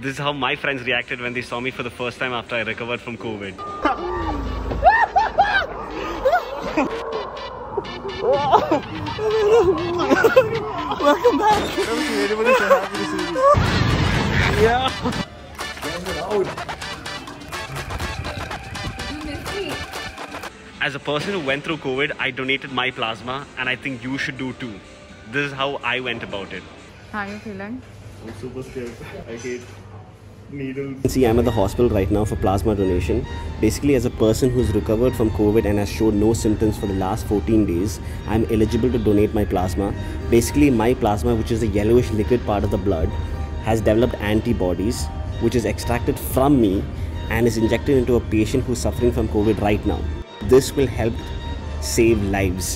This is how my friends reacted when they saw me for the first time after I recovered from COVID. Welcome back. Everybody so happy to see you. Yeah. As a person who went through COVID, I donated my plasma, and I think you should do too. This is how I went about it. How are you feeling? I'm super scared. I hate needles. See, I'm at the hospital right now for plasma donation. Basically, as a person who's recovered from COVID and has showed no symptoms for the last 14 days, I'm eligible to donate my plasma. Basically, my plasma, which is the yellowish liquid part of the blood, has developed antibodies, which is extracted from me and is injected into a patient who's suffering from COVID right now. This will help save lives.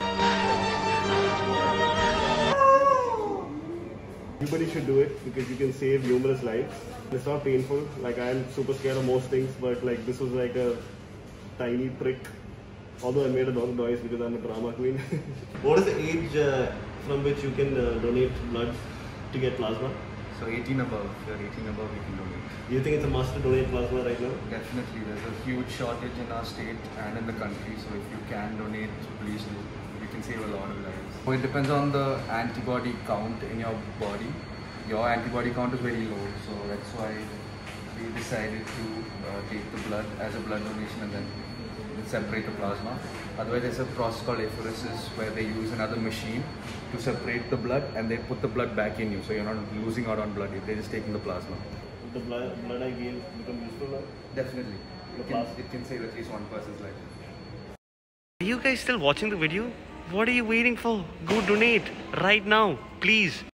Everybody should do it because you can save numerous lives. It's not painful. Like, I'm super scared of most things, but like this was like a tiny prick. Although I made a lot of noise because I'm a drama queen. What is the age from which you can donate blood to get plasma? So 18 above. If you're 18 above, you can donate. Do you think it's a must to donate plasma right now? Definitely. There's a huge shortage in our state and in the country. So if you can donate, please do. You can save a lot of lives. So it depends on the antibody count in your body. Your antibody count is very low. So that's why we decided to take the blood as a blood donation and then separate the plasma. Otherwise, there's a process called apheresis where they use another machine to separate the blood and they put the blood back in you. So you're not losing out on blood. They're just taking the plasma. The blood I gave become useful now? Definitely. It can save at least one person's life. Are you guys still watching the video? What are you waiting for? Go donate right now, please.